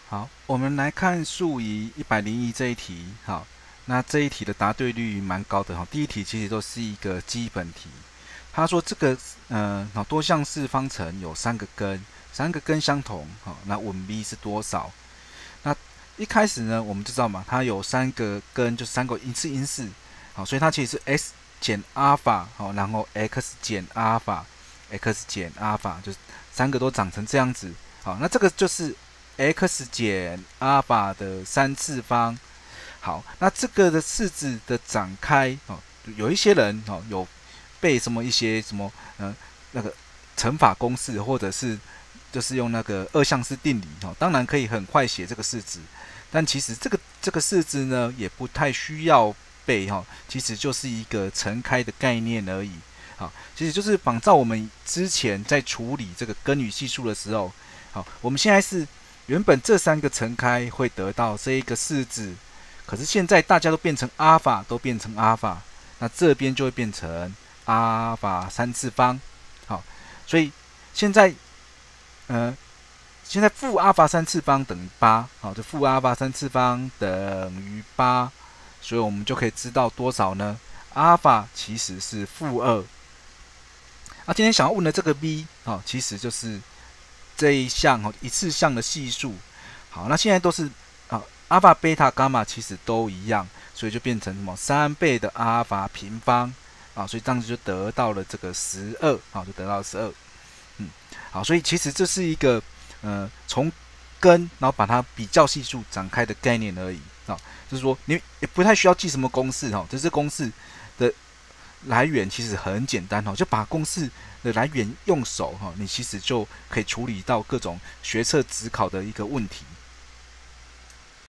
好，我们来看数仪101这一题。好，那这一题的答对率蛮高的哈。第一题其实都是一个基本题。他说这个多项式方程有三个根，三个根相同，好，那稳 b 是多少？那一开始呢，我们就知道嘛，它有三个根，就是三个因式，好，所以它其实是 x 减阿尔法，好，然后 x 减阿尔法，x 减阿尔法，就是三个都长成这样子，好，那这个就是 x 减阿尔法的3次方。好，那这个的式子的展开，哦，有一些人哦有背什么一些什么那个乘法公式，或者是就是用那个二项式定理，哦，当然可以很快写这个式子，但其实这个式子呢也不太需要背哈，其实就是一个乘开的概念而已。好，其实就是仿照我们之前在处理这个根与系数的时候，好，我们现在是原本这三个乘开会得到这一个式子，可是现在大家都变成阿尔法，都变成阿尔法，那这边就会变成阿尔法3次方。好，所以现在现在负阿尔法3次方等于8，好，就负阿尔法3次方等于8，所以我们就可以知道多少呢？阿尔法其实是-2。今天想要问的这个 b， 其实就是这一项一次项的系数。好，那现在都是阿尔法、贝塔、伽马其实都一样，所以就变成什么3倍的阿尔法平方所以这样子就得到了这个12，就得到了12。好，所以其实这是一个从根然后把它比较系数展开的概念而已就是说你也不太需要记什么公式这是公式的来源其实很简单就把公式的来源用手你其实就可以处理到各种学测指考的一个问题。